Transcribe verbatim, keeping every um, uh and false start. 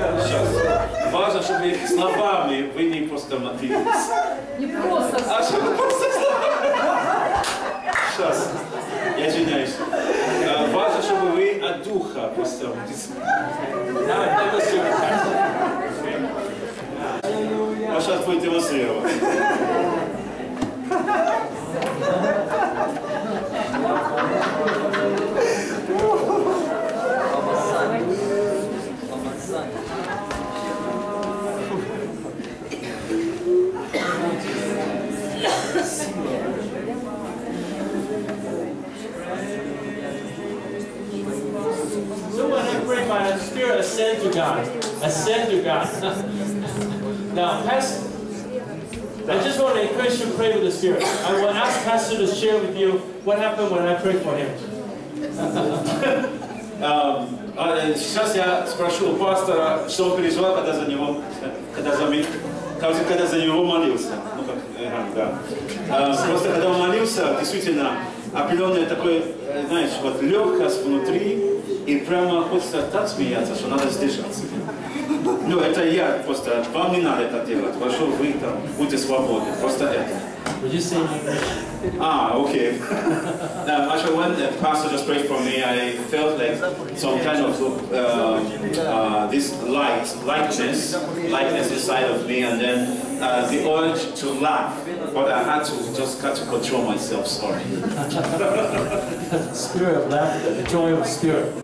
Сейчас. Важно, чтобы словами вы не просто мотивировались. Не просто словами. А чтобы просто словами. Сейчас. Я извиняюсь. Важно, чтобы вы от духа просто... А сейчас будет демонстрировать. So when I pray, my spirit ascend to God. Ascend to God. Now, Pastor, I just want to encourage you to pray with the Spirit. I will ask Pastor to share with you what happened when I prayed for him. Сейчас я спрошу у пастора, что он переживал, когда за него, когда за меня, когда за него молился. Ну как, да. Просто когда он молился, действительно, определенное такое, знаешь, вот легкость внутри, и прямо хочется так смеяться, что надо сдержаться. Ну, это я просто, вам не надо это делать, прошу, вы там будьте свободны, просто это. Ah, okay. um, actually, when the pastor just prayed for me, I felt like some kind of uh, uh, this light, lightness, lightness inside of me, and then uh, the urge to laugh. But I had to just had to control myself. Sorry. Spirit of laughter, the joy of the Spirit.